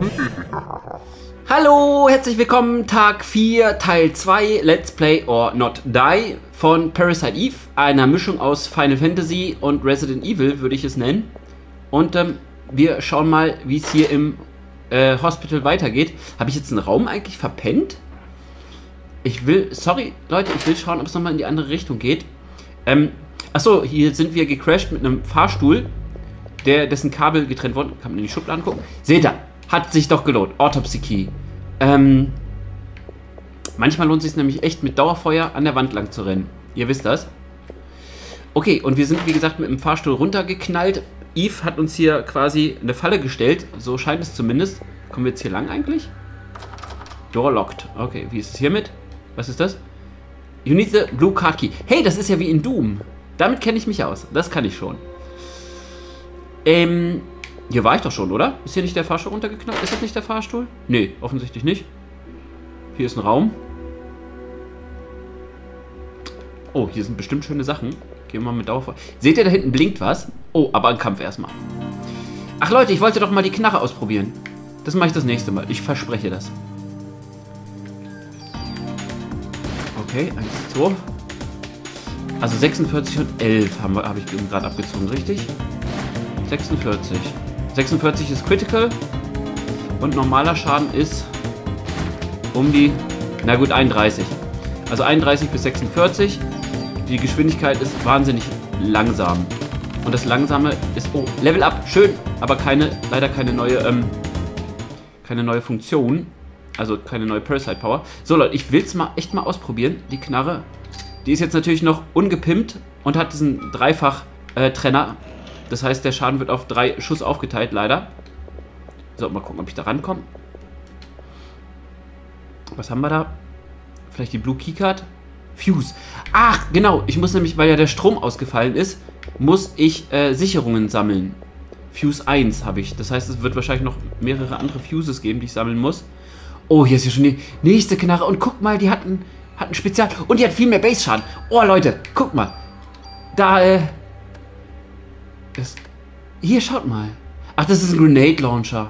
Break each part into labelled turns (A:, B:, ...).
A: Hallo, herzlich willkommen, Tag 4, Teil 2, Let's Play or Not Die von Parasite Eve, einer Mischung aus Final Fantasy und Resident Evil, würde ich es nennen. Und wir schauen mal, wie es hier im Hospital weitergeht. Habe ich jetzt einen Raum eigentlich verpennt? Sorry Leute, ich will schauen, ob es nochmal in die andere Richtung geht. Achso, hier sind wir gecrashed mit einem Fahrstuhl, dessen Kabel getrennt wurden. Kann man in die Schubladen gucken? Seht ihr, hat sich doch gelohnt. Autopsy Key. Manchmal lohnt es sich nämlich echt mit Dauerfeuer an der Wand lang zu rennen. Ihr wisst das. Okay, und wir sind wie gesagt mit dem Fahrstuhl runtergeknallt. Eve hat uns hier quasi eine Falle gestellt. So scheint es zumindest. Kommen wir jetzt hier lang eigentlich? Door locked. Okay, wie ist es hiermit? Was ist das? You need the blue card key. Hey, das ist ja wie in Doom. Damit kenne ich mich aus. Das kann ich schon. Hier war ich doch schon, oder? Ist hier nicht der Fahrstuhl runtergeknallt? Ist das nicht der Fahrstuhl? Nee, offensichtlich nicht. Hier ist ein Raum. Oh, hier sind bestimmt schöne Sachen. Gehen wir mal mit Dauerfeuer. Seht ihr, da hinten blinkt was? Oh, aber ein Kampf erstmal. Ach Leute, ich wollte doch mal die Knarre ausprobieren. Das mache ich das nächste Mal. Ich verspreche das. Okay, 1, 2. Also 46 und 11 habe ich gerade abgezogen, richtig? 46. 46 ist Critical. Und normaler Schaden ist um die, na gut, 31. Also 31 bis 46. Die Geschwindigkeit ist wahnsinnig langsam. Und das Langsame ist, oh, Level Up, schön, aber leider keine neue Funktion. Also keine neue Parasite Power. So Leute, ich will es mal echt mal ausprobieren. Die Knarre, die ist jetzt natürlich noch ungepimpt und hat diesen Dreifach-Trenner. Das heißt, der Schaden wird auf 3 Schuss aufgeteilt, leider. So, mal gucken, ob ich da rankomme. Was haben wir da? Vielleicht die Blue Keycard? Fuse. Ach, genau. Ich muss nämlich, weil ja der Strom ausgefallen ist, muss ich Sicherungen sammeln. Fuse 1 habe ich. Das heißt, es wird wahrscheinlich noch mehrere andere Fuses geben, die ich sammeln muss. Oh, hier ist ja schon die nächste Knarre. Und guck mal, die hat ein Spezial. Und die hat viel mehr Base-Schaden. Oh, Leute, guck mal. Da, hier, schaut mal. Ach, das ist ein Grenade Launcher.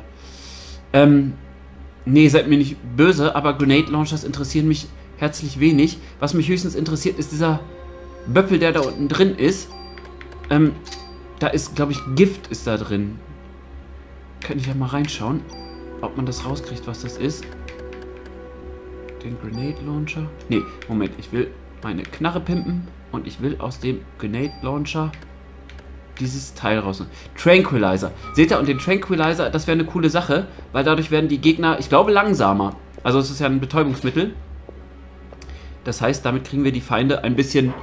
A: Nee, seid mir nicht böse, aber Grenade Launchers interessieren mich herzlich wenig. Was mich höchstens interessiert, ist dieser Böppel, der da unten drin ist. Da ist, glaube ich, Gift ist da drin. Könnte ich ja mal reinschauen, ob man das rauskriegt, was das ist. Den Grenade Launcher. Nee, Moment, ich will meine Knarre pimpen und ich will aus dem Grenade Launcher dieses Teil raus. Tranquilizer. Seht ihr, und den Tranquilizer, das wäre eine coole Sache, weil dadurch werden die Gegner, ich glaube, langsamer. Also es ist ja ein Betäubungsmittel. Das heißt, damit kriegen wir die Feinde ein bisschen,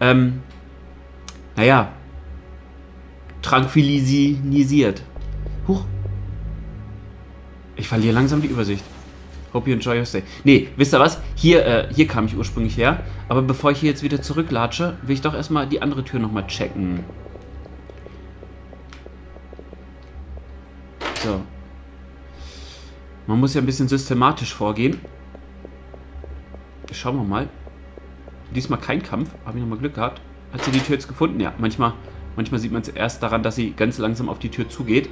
A: naja, tranquilisiert. Huch. Ich verliere langsam die Übersicht. Hope you enjoy your stay. Nee, wisst ihr was? Hier kam ich ursprünglich her. Aber bevor ich hier jetzt wieder zurücklatsche, will ich doch erstmal die andere Tür nochmal checken. So. Man muss ja ein bisschen systematisch vorgehen. Schauen wir mal. Diesmal kein Kampf. Habe ich nochmal Glück gehabt. Hat sie die Tür jetzt gefunden? Ja, manchmal sieht man es erst daran, dass sie ganz langsam auf die Tür zugeht.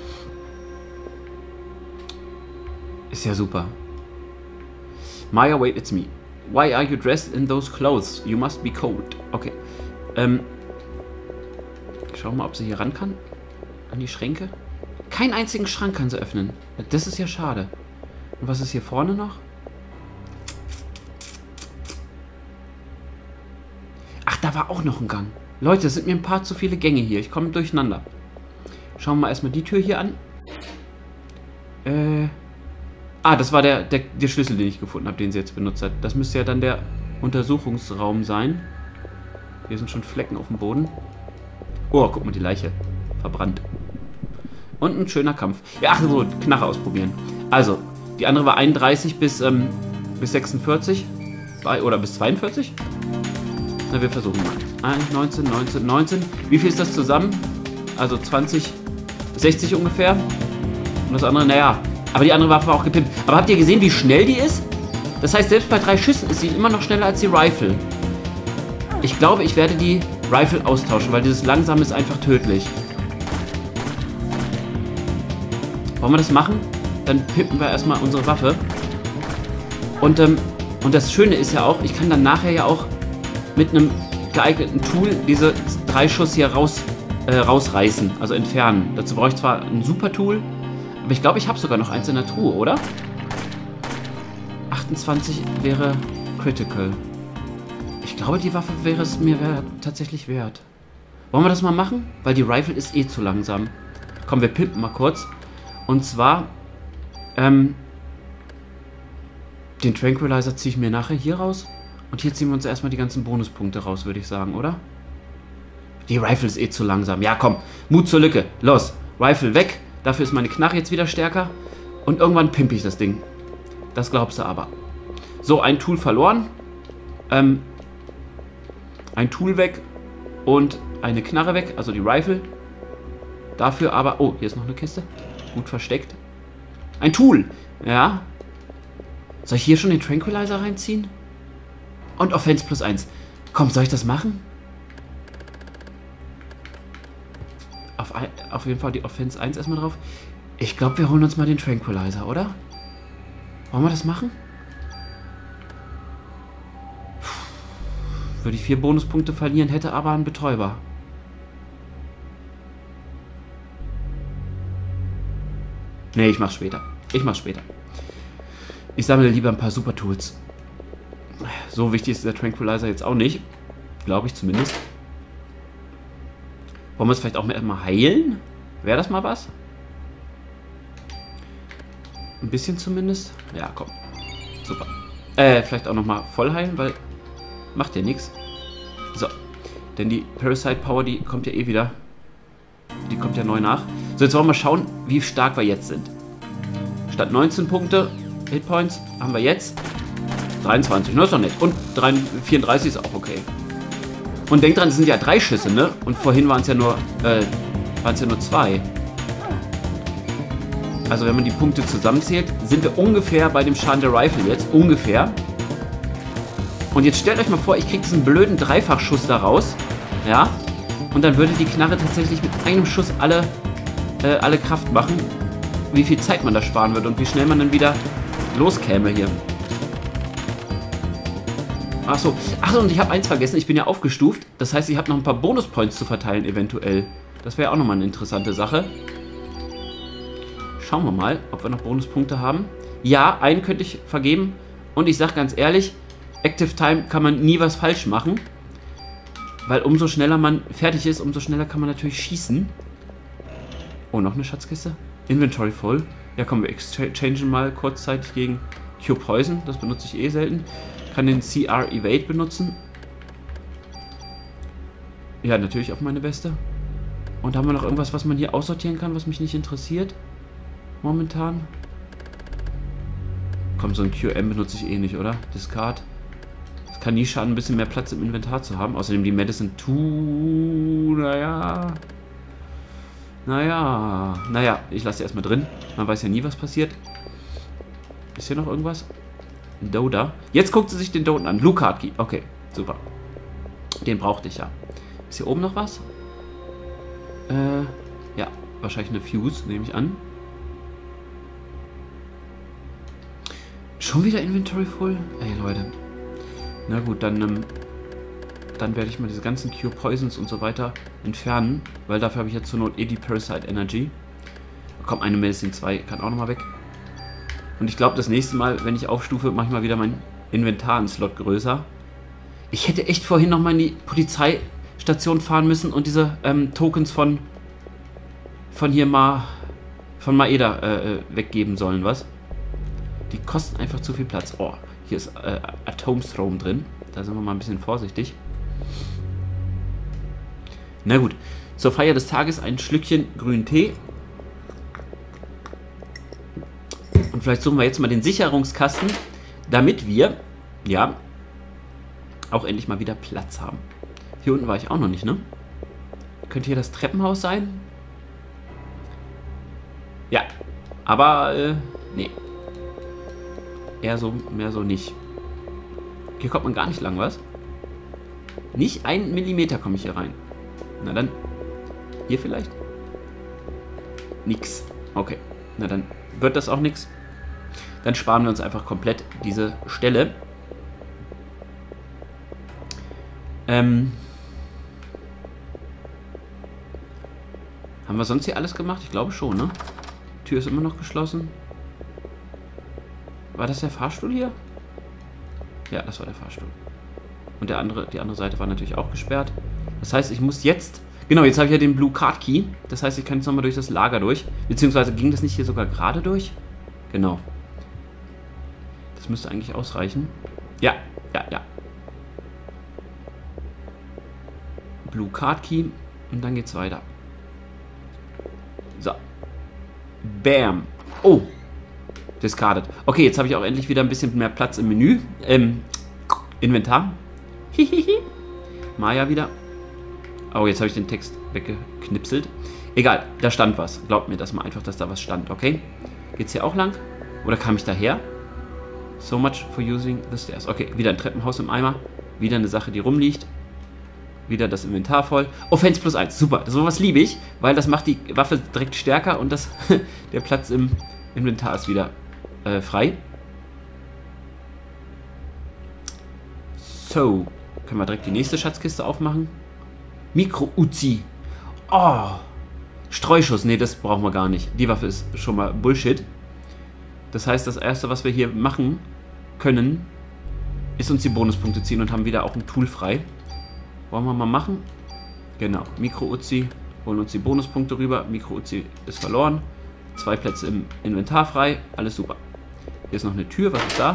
A: Ist ja super. Maya, wait, it's me. Why are you dressed in those clothes? You must be cold. Okay. Schauen wir mal, ob sie hier ran kann. An die Schränke. Keinen einzigen Schrank kann sie öffnen. Das ist ja schade. Und was ist hier vorne noch? Ach, da war auch noch ein Gang. Leute, es sind mir ein paar zu viele Gänge hier. Ich komme durcheinander. Schauen wir mal erstmal die Tür hier an. Das war der Schlüssel, den ich gefunden habe, den sie jetzt benutzt hat. Das müsste ja dann der Untersuchungsraum sein. Hier sind schon Flecken auf dem Boden. Oh, guck mal, die Leiche. Verbrannt. Und ein schöner Kampf. Ja, ach so, Knarre ausprobieren. Also, die andere war 31 bis 46. Oder bis 42. Na, wir versuchen mal. 19, 19, 19. Wie viel ist das zusammen? Also 20, 60 ungefähr. Und das andere, naja. Aber die andere Waffe war auch gepimpt. Aber habt ihr gesehen, wie schnell die ist? Das heißt, selbst bei 3 Schüssen ist sie immer noch schneller als die Rifle. Ich glaube, ich werde die Rifle austauschen, weil dieses Langsame ist einfach tödlich. Wollen wir das machen? dann pimpen wir erstmal unsere Waffe. Und das Schöne ist ja auch, ich kann dann nachher ja auch mit einem geeigneten Tool diese 3 Schuss hier rausreißen, also entfernen. Dazu brauche ich zwar ein super Tool, aber ich glaube, ich habe sogar noch eins in der Truhe, oder? 28 wäre Critical. Ich glaube, die Waffe wäre es mir tatsächlich wert. Wollen wir das mal machen? Weil die Rifle ist eh zu langsam. Komm, wir pimpen mal kurz. Und zwar, den Tranquilizer ziehe ich mir nachher hier raus. Und hier ziehen wir uns erstmal die ganzen Bonuspunkte raus, würde ich sagen, oder? Die Rifle ist eh zu langsam. Ja, komm. Mut zur Lücke. Los. Rifle weg. Dafür ist meine Knarre jetzt wieder stärker. Und irgendwann pimpe ich das Ding. Das glaubst du aber. So, ein Tool verloren. Ein Tool weg. Und eine Knarre weg. Also die Rifle. Dafür aber... Oh, hier ist noch eine Kiste. Gut versteckt. Ein Tool. Ja. Soll ich hier schon den Tranquilizer reinziehen? Und Offense +1. Komm, soll ich das machen? Auf jeden Fall die Offense 1 erstmal drauf. Ich glaube, wir holen uns mal den Tranquilizer, oder? Wollen wir das machen? Würde ich 4 Bonuspunkte verlieren, hätte aber einen Betäuber. Nee, ich mach's später. Ich sammle lieber ein paar Super Tools. So wichtig ist der Tranquilizer jetzt auch nicht. Glaube ich zumindest. Wollen wir es vielleicht auch mal heilen? Wäre das mal was? Ein bisschen zumindest. Ja, komm. Super. Vielleicht auch nochmal voll heilen, weil macht ja nichts. So. Denn die Parasite Power, die kommt ja eh wieder. Die kommt ja neu nach. So, jetzt wollen wir schauen, wie stark wir jetzt sind. Statt 19 Punkte Hitpoints haben wir jetzt 23. Das ist doch nett. Und 34 ist auch okay. Und denkt dran, es sind ja 3 Schüsse, ne? Und vorhin waren es ja nur 2. Also wenn man die Punkte zusammenzählt, sind wir ungefähr bei dem Schaden der Rifle jetzt. Ungefähr. Und jetzt stellt euch mal vor, ich kriege diesen blöden Dreifachschuss da raus. Ja. Und dann würde die Knarre tatsächlich mit einem Schuss alle Kraft machen. Wie viel Zeit man da sparen würde und wie schnell man dann wieder loskäme hier. Achso, und ich habe eins vergessen, ich bin ja aufgestuft. Das heißt, ich habe noch ein paar Bonuspoints zu verteilen eventuell. Das wäre auch nochmal eine interessante Sache. Schauen wir mal, ob wir noch Bonuspunkte haben. Ja, einen könnte ich vergeben. Und ich sage ganz ehrlich, Active Time kann man nie was falsch machen. Weil umso schneller man fertig ist, umso schneller kann man natürlich schießen. Oh, noch eine Schatzkiste. Inventory voll. Ja, komm, wir exchangen mal kurzzeitig gegen Cure Poison. Das benutze ich eh selten. Kann den CR Evade benutzen. Ja, natürlich auf meine Weste. Und haben wir noch irgendwas, was man hier aussortieren kann, was mich nicht interessiert? Momentan. Komm, so ein QM benutze ich eh nicht, oder? Discard. Das kann nie schaden, ein bisschen mehr Platz im Inventar zu haben. Außerdem die Medicine 2, naja, ich lasse sie erstmal drin. Man weiß ja nie, was passiert. Ist hier noch irgendwas? Doda. Jetzt guckt sie sich den Doden an. Blue Card Key. Okay, super. Den brauchte ich ja. Ist hier oben noch was? Ja, wahrscheinlich eine Fuse, nehme ich an. Schon wieder Inventory voll? Ey, Leute. Na gut, dann werde ich mal diese ganzen Cure Poisons und so weiter entfernen, weil dafür habe ich jetzt zur Not eh die Parasite Energy. Komm, eine Medicine 2 kann auch nochmal weg. Und ich glaube, das nächste Mal, wenn ich aufstufe, mache ich mal wieder mein Inventar einen Slot größer. Ich hätte echt vorhin nochmal in die Polizeistation fahren müssen und diese Tokens von Maeda weggeben sollen, was? Die kosten einfach zu viel Platz. Oh, hier ist Atomstrom drin. Da sind wir mal ein bisschen vorsichtig. Na gut, zur Feier des Tages ein Schlückchen grünen Tee. Und vielleicht suchen wir jetzt mal den Sicherungskasten, damit wir, ja, auch endlich mal wieder Platz haben. Hier unten war ich auch noch nicht, ne? Könnte hier das Treppenhaus sein? Ja, aber, nee. Mehr so nicht. Hier kommt man gar nicht lang, was? Nicht 1 Millimeter komme ich hier rein. Na dann, hier vielleicht? Nix. Okay, na dann wird das auch nichts. Dann sparen wir uns einfach komplett diese Stelle. Haben wir sonst hier alles gemacht? Ich glaube schon, ne? Die Tür ist immer noch geschlossen. War das der Fahrstuhl hier? Ja, das war der Fahrstuhl. Und die andere Seite war natürlich auch gesperrt. Das heißt, ich muss jetzt... Genau, jetzt habe ich ja den Blue Card Key. Das heißt, ich kann jetzt nochmal durch das Lager durch. Beziehungsweise ging das nicht hier sogar gerade durch? Genau. Das müsste eigentlich ausreichen. Ja. Blue Card Key. Und dann geht's weiter. So. Bam. Oh. Discarded. Okay, jetzt habe ich auch endlich wieder ein bisschen mehr Platz im Menü. Inventar. Hihihi. Maya wieder. Oh, jetzt habe ich den Text weggeknipselt. Egal, da stand was. Glaubt mir das mal einfach, dass da was stand, okay? Geht's hier auch lang? Oder kam ich daher? So much for using the stairs. Okay, wieder ein Treppenhaus im Eimer. Wieder eine Sache, die rumliegt. Wieder das Inventar voll. Offense +1. Super, sowas liebe ich, weil das macht die Waffe direkt stärker und das der Platz im Inventar ist wieder frei. So, können wir direkt die nächste Schatzkiste aufmachen. Mikro-Uzi. Oh, Streuschuss. Nee, das brauchen wir gar nicht. Die Waffe ist schon mal Bullshit. Das heißt, das Erste, was wir hier machen können, ist uns die Bonuspunkte ziehen und haben wieder auch ein Tool frei. Wollen wir mal machen? Genau, Mikro-Uzi. Holen uns die Bonuspunkte rüber. Mikro-Uzi ist verloren. 2 Plätze im Inventar frei. Alles super. Hier ist noch eine Tür. Was ist da?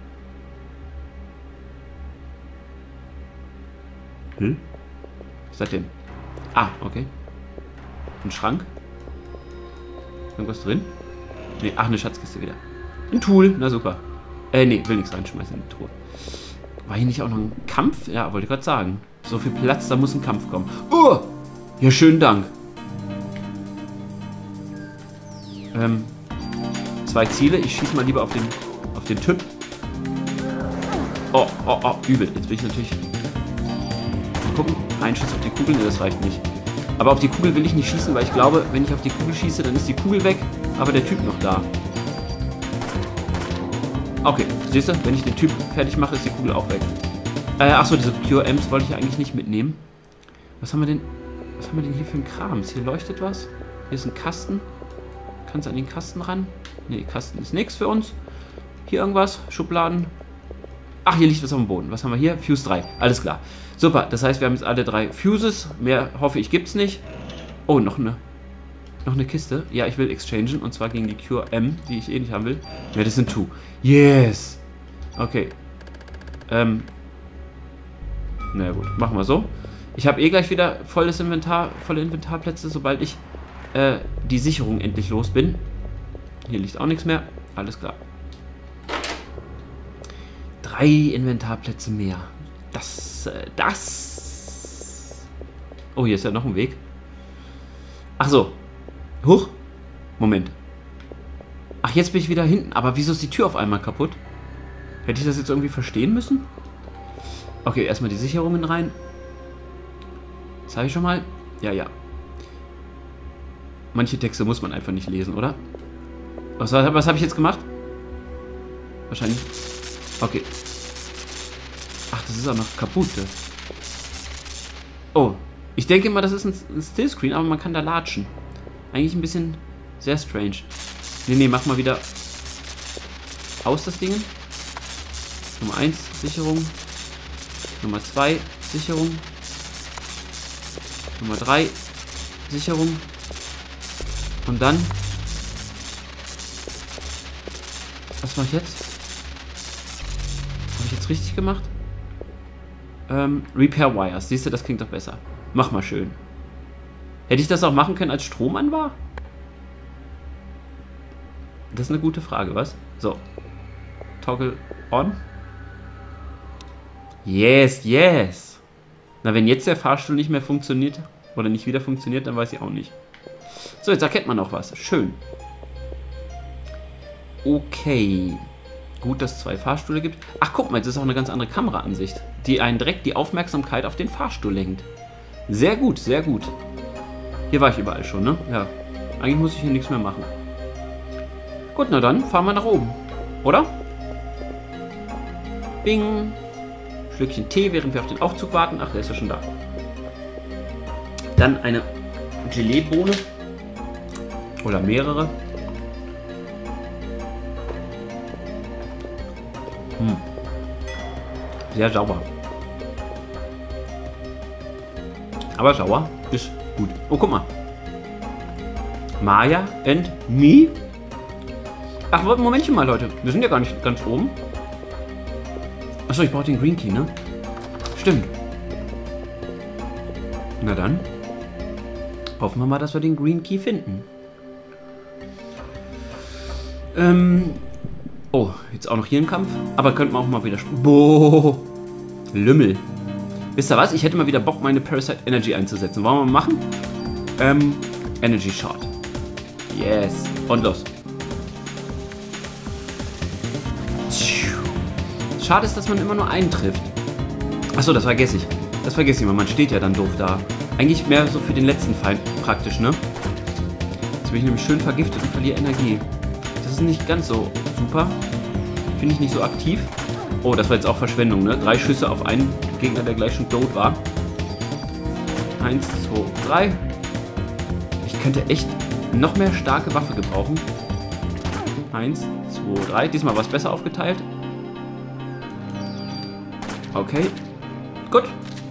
A: Was ist das denn? Ah, okay. Ein Schrank. Irgendwas drin? Nee, ach, eine Schatzkiste wieder. Ein Tool. Na super. Nee, will nichts reinschmeißen in die Truhe. War hier nicht auch noch ein Kampf? Ja, wollte ich gerade sagen. So viel Platz, da muss ein Kampf kommen. Oh! Ja, schönen Dank. 2 Ziele. Ich schieße mal lieber auf den Typ. Oh, übel. Jetzt bin ich natürlich... Mal gucken. Ein Schuss auf die Kugel. Ne, das reicht nicht. Aber auf die Kugel will ich nicht schießen, weil ich glaube, wenn ich auf die Kugel schieße, dann ist die Kugel weg, aber der Typ noch da. Okay, siehst du, wenn ich den Typ fertig mache, ist die Kugel auch weg. Achso, diese QMs wollte ich ja eigentlich nicht mitnehmen. Was haben wir denn hier für ein Krams? Hier leuchtet was. Hier ist ein Kasten. Kannst du an den Kasten ran? Ne, Kasten ist nichts für uns. Hier irgendwas? Schubladen? Ach, hier liegt was auf dem Boden. Was haben wir hier? Fuse 3. Alles klar. Super, das heißt, wir haben jetzt alle 3 Fuses. Mehr, hoffe ich, gibt's nicht. Oh, noch eine Kiste. Ja, ich will exchangen. Und zwar gegen die QM, die ich eh nicht haben will. Ja, das sind 2. Yes! Okay. Na gut, machen wir so. Ich habe eh gleich wieder volles Inventar, volle Inventarplätze, sobald ich die Sicherung endlich los bin. Hier liegt auch nichts mehr. Alles klar. 3 Inventarplätze mehr. Das. Oh, hier ist ja noch ein Weg. Ach so. Huch. Moment. Ach, jetzt bin ich wieder hinten. Aber wieso ist die Tür auf einmal kaputt? Hätte ich das jetzt irgendwie verstehen müssen? Okay, erstmal die Sicherungen rein. Das habe ich schon mal. Ja. Manche Texte muss man einfach nicht lesen, oder? Was habe ich jetzt gemacht? Wahrscheinlich. Okay. Ach, das ist auch noch kaputt. Oh. Ich denke mal, das ist ein Stillscreen, aber man kann da latschen. Eigentlich ein bisschen sehr strange. Nee, mach mal wieder aus das Ding. Nummer 1, Sicherung. Nummer 2, Sicherung. Nummer 3, Sicherung. Und dann... Was mache ich jetzt? Habe ich jetzt richtig gemacht? Repair Wires. Siehst du, das klingt doch besser. Mach mal schön. Hätte ich das auch machen können, als Strom an war? Das ist eine gute Frage, was? So. Toggle on. Yes. Na, wenn jetzt der Fahrstuhl nicht mehr funktioniert oder nicht wieder funktioniert, dann weiß ich auch nicht. So, jetzt erkennt man auch was. Schön. Okay. Gut, dass es 2 Fahrstühle gibt. Ach, guck mal, jetzt ist auch eine ganz andere Kameraansicht, die einen direkt die Aufmerksamkeit auf den Fahrstuhl lenkt. Sehr gut, sehr gut. Hier war ich überall schon, ne? Ja. Eigentlich muss ich hier nichts mehr machen. Gut. Gut, na dann fahren wir nach oben. Oder? Bing. Schlückchen Tee, während wir auf den Aufzug warten. Ach, der ist ja schon da. Dann eine Gelee-Bohne. Oder mehrere. Sehr sauer. Aber sauer ist gut. Oh, guck mal. Maya and me. Ach, Momentchen mal, Leute. Wir sind ja gar nicht ganz oben. Achso, ich brauche den Green Key, ne? Stimmt. Na dann. Hoffen wir mal, dass wir den Green Key finden. Oh, jetzt auch noch hier ein Kampf. Aber könnten wir auch mal wieder... Boah. Lümmel. Wisst ihr was? Ich hätte mal wieder Bock, meine Parasite Energy einzusetzen. Wollen wir mal machen? Energy Shot. Yes. Und los. Schade ist, dass man immer nur einen trifft. Achso, das vergesse ich. Das vergesse ich immer. Man steht ja dann doof da. Eigentlich mehr so für den letzten Feind praktisch, ne? Jetzt bin ich nämlich schön vergiftet und verliere Energie. Das ist nicht ganz so super. Finde ich nicht so aktiv. Oh, das war jetzt auch Verschwendung, ne? 3 Schüsse auf einen Gegner, der gleich schon tot war. 1, 2, 3. Ich könnte echt noch mehr starke Waffe gebrauchen. 1, 2, 3. Diesmal war es besser aufgeteilt. Okay. Gut.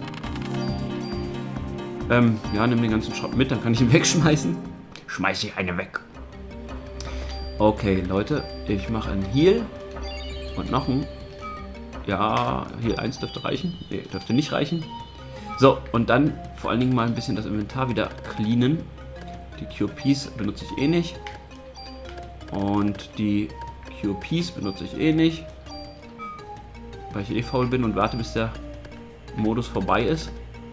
A: Ja, nimm den ganzen Schrott mit, dann kann ich ihn wegschmeißen. Schmeiße ich eine weg. Okay, Leute. Ich mache einen Heal. Und noch einen. Ja, Heal 1 dürfte reichen. Ne, dürfte nicht reichen. So, und dann vor allen Dingen mal ein bisschen das Inventar wieder cleanen. Die QPs benutze ich eh nicht. Und die QPs benutze ich eh nicht. Weil ich eh faul bin und warte, bis der Modus vorbei ist.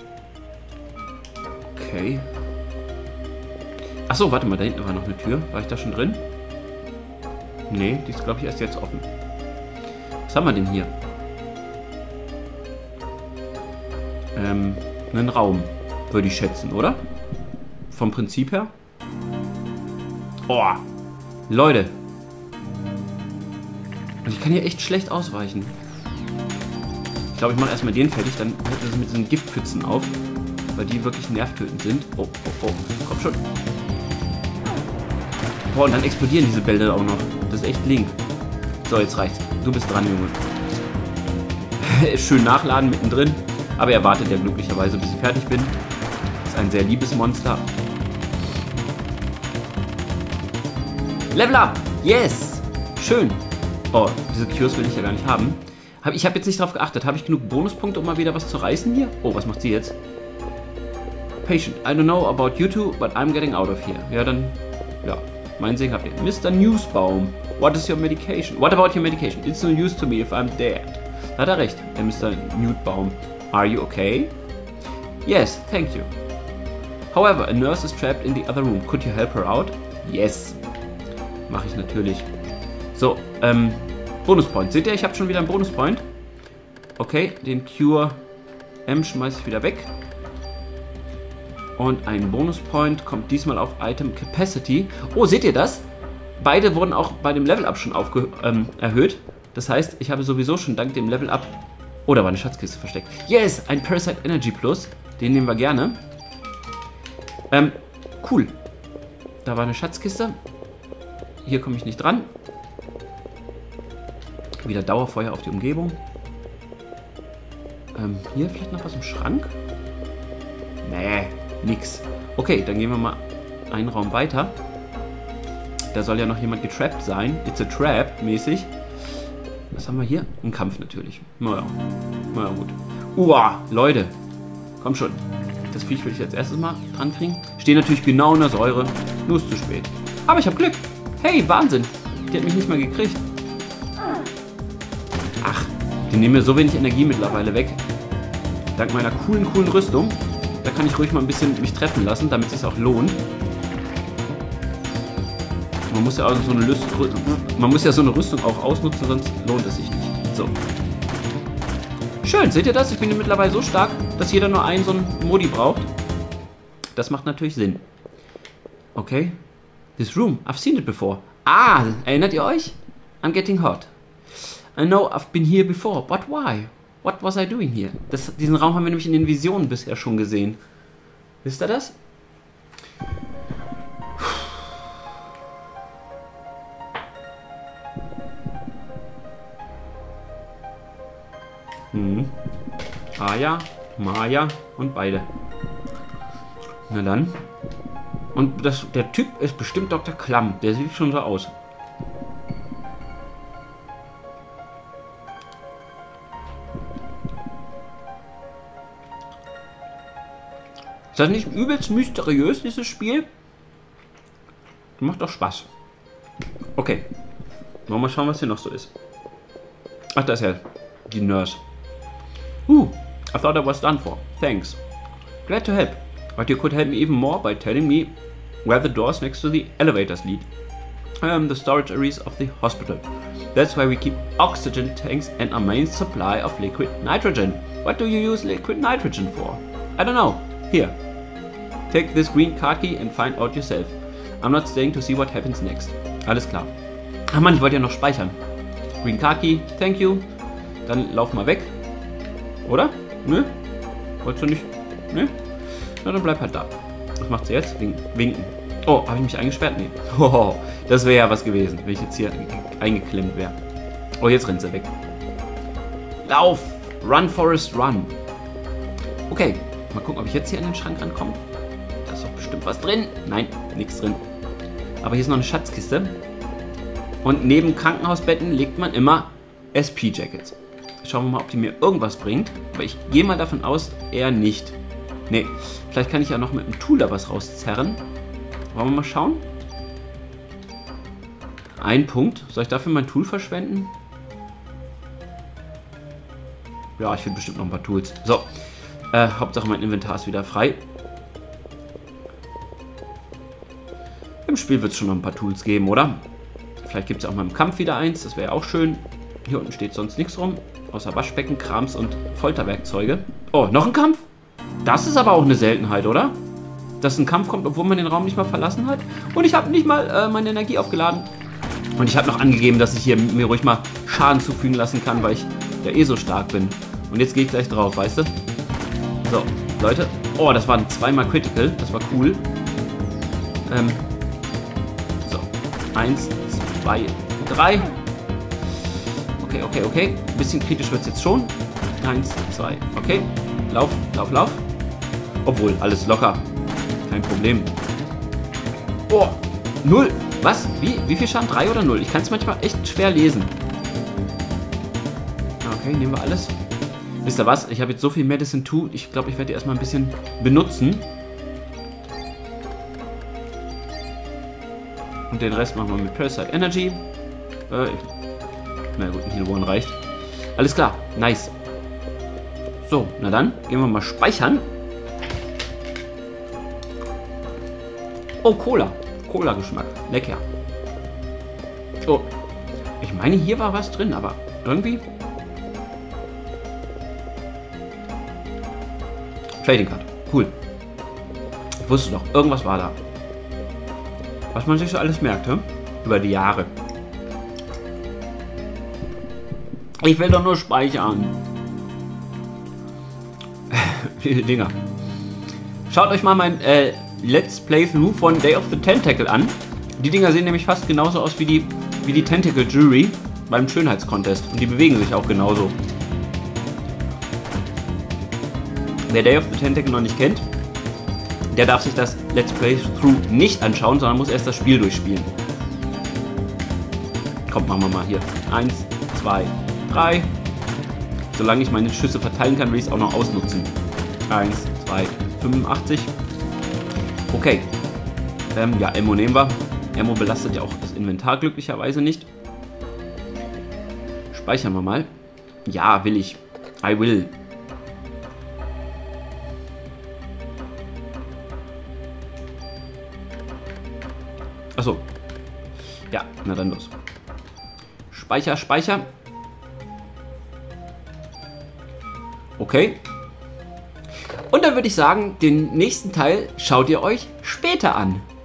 A: Okay. Achso, warte mal, da hinten war noch eine Tür. War ich da schon drin? Nee, die ist, glaube ich, erst jetzt offen. Was haben wir denn hier? Einen Raum, würde ich schätzen, oder? Vom Prinzip her. Oh, Leute. Und ich kann hier echt schlecht ausweichen. Ich glaube, ich mache erstmal den fertig, dann hört das mit diesen Giftpfützen auf, weil die wirklich nervtötend sind. Oh, oh, oh, komm schon. Boah, und dann explodieren diese Bälle auch noch. Das ist echt link. So, jetzt reicht's. Du bist dran, Junge. Schön nachladen mittendrin, aber er wartet ja glücklicherweise, bis ich fertig bin. Ist ein sehr liebes Monster. Level up! Yes! Schön. Oh, diese Cures will ich ja gar nicht haben. Ich habe jetzt nicht drauf geachtet. Habe ich genug Bonuspunkte, um mal wieder was zu reißen hier? Oh, was macht sie jetzt? Patient, I don't know about you two, but I'm getting out of here. Ja, dann, ja, mein Segen habt ihr. Mr. Newsbaum, what is your medication? What about your medication? It's no use to me if I'm dead. Da hat er recht, der Mr. Newsbaum. Are you okay? Yes, thank you. However, a nurse is trapped in the other room. Could you help her out? Yes. Mache ich natürlich. So, Bonuspoint. Seht ihr, ich habe schon wieder einen Bonuspoint. Okay, den Cure M schmeiße ich wieder weg. Und ein Bonuspoint kommt diesmal auf Item Capacity. Oh, seht ihr das? Beide wurden auch bei dem Level-Up schon erhöht. Das heißt, ich habe sowieso schon dank dem Level-Up... Oh, da war eine Schatzkiste versteckt. Yes, ein Parasite Energy Plus. Den nehmen wir gerne. Cool. Da war eine Schatzkiste. Hier komme ich nicht dran. Wieder Dauerfeuer auf die Umgebung. Hier vielleicht noch was im Schrank? Nee, nix. Okay, dann gehen wir mal einen Raum weiter. Da soll ja noch jemand getrappt sein. It's a trap mäßig. Was haben wir hier? Ein Kampf natürlich. Naja, naja gut. Uah, Leute. Komm schon. Das Viech will ich jetzt erstes mal dran kriegen. Stehe natürlich genau in der Säure. Nur ist zu spät. Aber ich habe Glück. Hey, Wahnsinn. Die hat mich nicht mal gekriegt. Ach, die nehmen mir so wenig Energie mittlerweile weg. Dank meiner coolen Rüstung. Da kann ich ruhig mal ein bisschen mich treffen lassen, damit es sich auch lohnt. Man muss ja auch so eine Rüstung auch ausnutzen, sonst lohnt es sich nicht. So. Schön, seht ihr das? Ich bin mittlerweile so stark, dass jeder nur einen so einen Modi braucht. Das macht natürlich Sinn. Okay. This room, I've seen it before. Ah, erinnert ihr euch? I'm getting hot. I know I've been here before, but why? What was I doing here? Diesen Raum haben wir nämlich in den Visionen bisher schon gesehen. Wisst ihr das? Aya, Maya und beide. Na dann. Und der Typ ist bestimmt Dr. Klamm. Der sieht schon so aus. Ist das nicht übelst mysteriös, dieses Spiel? Macht doch Spaß. Okay. Wollen wir mal schauen, was hier noch so ist. Ach, da ist ja die Nurse. I thought I was done for. Thanks. Glad to help. But you could help me even more by telling me where the doors next to the elevators lead. The storage areas of the hospital. That's where we keep oxygen tanks and our main supply of liquid nitrogen. What do you use liquid nitrogen for? I don't know. Here. Take this green card key and find out yourself. I'm not staying to see what happens next. Alles klar. Ach man, ich wollte ja noch speichern. Green card key, thank you. Dann lauf mal weg. Oder? Nö? Wolltest du nicht? Nö? Na, dann bleib halt da. Was macht sie jetzt? Winken. Oh, habe ich mich eingesperrt? Nee. Oh, das wäre ja was gewesen, wenn ich jetzt hier eingeklemmt wäre. Oh, jetzt rennt sie weg. Lauf! Run, Forest, run. Okay, mal gucken, ob ich jetzt hier an den Schrank rankomme. Da ist doch bestimmt was drin. Nein, nichts drin. Aber hier ist noch eine Schatzkiste. Und neben Krankenhausbetten legt man immer SP-Jackets. Schauen wir mal, ob die mir irgendwas bringt. Aber ich gehe mal davon aus, eher nicht. Nee, vielleicht kann ich ja noch mit dem Tool da was rauszerren. Wollen wir mal schauen? Ein Punkt. Soll ich dafür mein Tool verschwenden? Ja, ich finde bestimmt noch ein paar Tools. So, Hauptsache mein Inventar ist wieder frei. Im Spiel wird es schon noch ein paar Tools geben, oder? Vielleicht gibt es auch mal im Kampf wieder eins. Das wäre ja auch schön. Hier unten steht sonst nichts rum. Außer Waschbecken, Krams und Folterwerkzeuge. Oh, noch ein Kampf? Das ist aber auch eine Seltenheit, oder? Dass ein Kampf kommt, obwohl man den Raum nicht mal verlassen hat. Und ich habe nicht mal meine Energie aufgeladen. Und ich habe noch angegeben, dass ich hier mir ruhig mal Schaden zufügen lassen kann, weil ich ja eh so stark bin. Und jetzt gehe ich gleich drauf, weißt du? So, Leute. Oh, das waren zweimal Critical. Das war cool. So. 1, 2, 3. Okay. Ein bisschen kritisch wird es jetzt schon. 1, 2, okay. Lauf. Obwohl, alles locker. Kein Problem. Oh, 0. Was? Wie viel Schaden? 3 oder 0? Ich kann es manchmal echt schwer lesen. Okay, nehmen wir alles. Wisst ihr was? Ich habe jetzt so viel Medicine 2. Ich glaube, ich werde die erstmal ein bisschen benutzen. Und den Rest machen wir mit Parasite Energy. Na gut, ein Heal One reicht. Alles klar, nice. So, na dann, gehen wir mal speichern. Oh, Cola. Cola-Geschmack. Lecker. Oh, ich meine, hier war was drin, aber irgendwie... Trading Card. Cool. Ich wusste doch, irgendwas war da. Was man sich so alles merkt, hm? Über die Jahre. Ich will doch nur speichern. Viele Dinger. Schaut euch mal mein Let's Playthrough von Day of the Tentacle an. Die Dinger sehen nämlich fast genauso aus wie die Tentacle Jury beim Schönheitscontest. Und die bewegen sich auch genauso. Wer Day of the Tentacle noch nicht kennt, der darf sich das Let's Playthrough nicht anschauen, sondern muss erst das Spiel durchspielen. Kommt, machen wir mal hier. 1, 2, 3. Solange ich meine Schüsse verteilen kann, will ich es auch noch ausnutzen. 1, 2, 85. Okay. Ja, Ammo nehmen wir. Ammo belastet ja auch das Inventar glücklicherweise nicht. Speichern wir mal. Ja, will ich. I will. Achso. Ja, na dann los. Speicher. Okay. Und dann würde ich sagen, den nächsten Teil schaut ihr euch später an.